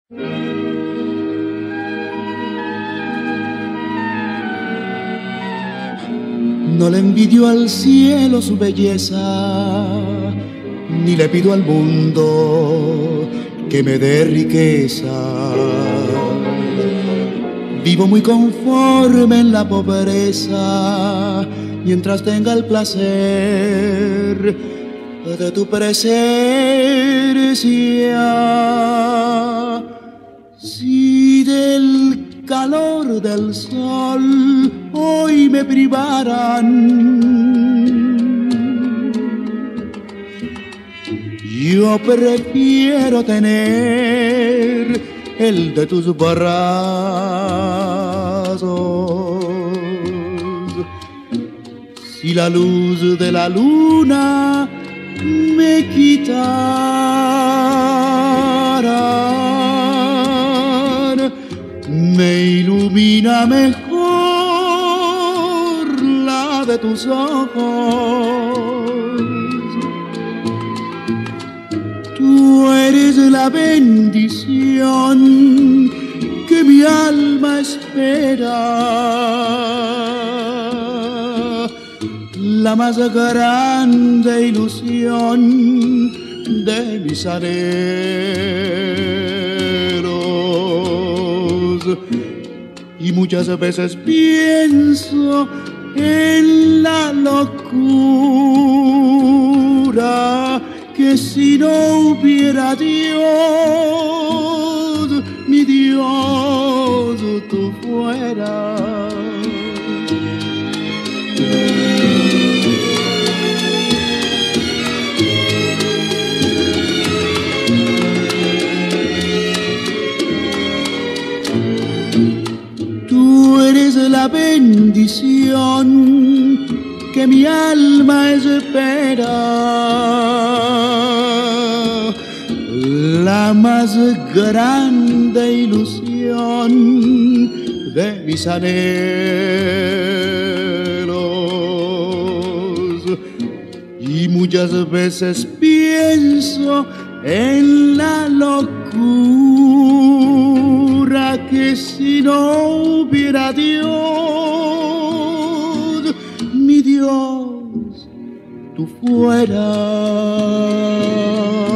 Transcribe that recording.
No le envidio al cielo su belleza, ni le pido al mundo que me dé riqueza. Vivo muy conforme en la pobreza, mientras tenga el placer de tu presencia. Si del calor del sol hoy me privaran, yo prefiero tener el de tus brazos. Si la luz de la luna me quitaran, me ilumina mejor la de tus ojos. Tú eres la bendición que mi alma espera, la más grande ilusión de mis anhelos. Y muchas veces pienso en la locura, que si no hubiera Dios, mi Dios, tú fueras. Tú eres la bendición que mi alma espera, la más grande ilusión de mis anhelos. Y muchas veces pienso en la locura, que si no hubiera Dios, mi Dios, tú fueras.